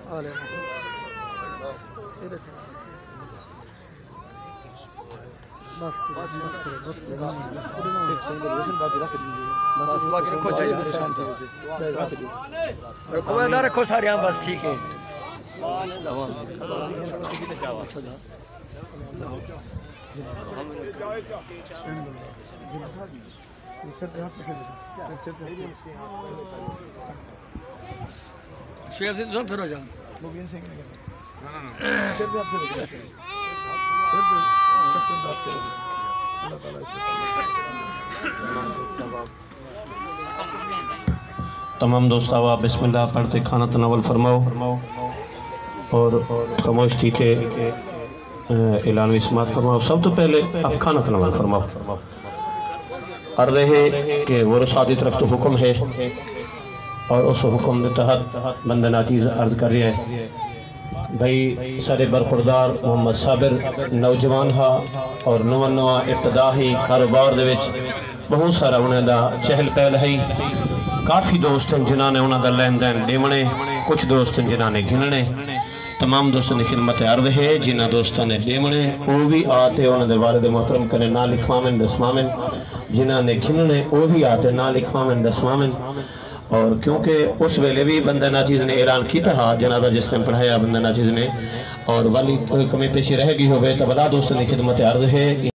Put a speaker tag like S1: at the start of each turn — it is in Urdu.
S1: رکھو سارے بس ٹھیک ہے پھر ہو جاؤ
S2: تمام دوست آوا بسم اللہ پڑھتے کھانا تناول فرماؤ اور خاموش تھی کے اعلانوی سماعت فرماؤ. سب تو پہلے اب کھانا تناول فرماؤ. عرض ہے کہ ورثہ دی طرف تو حکم ہے اور اس حکم کے تحت بندہ ناچیز عرض کر رہے ہیں بھئی سارے برخوردار محمد صابر نوجوان ہا اور نواں ابتدائی کاروبار دے وچ بہت سارا انہیں دا چہل پہل ہے. کافی دوست ہیں جنہاں نے انہاں دا لین دین ڈیمنے, کچھ دوست ہیں جنہاں نے گھننے. تمام دوستوں نے خدمت عرض ہے جنہاں دوستوں نے ڈیمنے وہ بھی آتے انہاں دے والد محترم کرنے نہ لکھوامن دسوامن, جنہاں نے گھننے وہ بھی آتے نہ لکھوامن دسوامن. اور کیونکہ اس ویلے بھی بندہ ناچیز نے اعلان کیتا ہا جنازہ جس نے پڑھایا بندہ ناچیز نے اور والی کمی پیشی رہ گئی ہوئے تو بلا دوستوں نے خدمت عرض ہے.